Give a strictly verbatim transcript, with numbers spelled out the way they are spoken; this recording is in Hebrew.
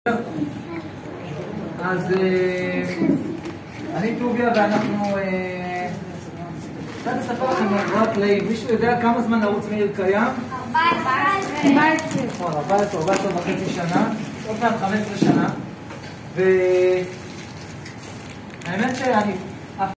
אז אני טוביה ואנחנו קצת אספר לכם רק לאים. מישהו יודע כמה זמן ערוץ מאיר קיים? ארבע עשרה ארבע עשרה וחצי שנה, עוד מעט חמש עשרה שנה. והאמת שאני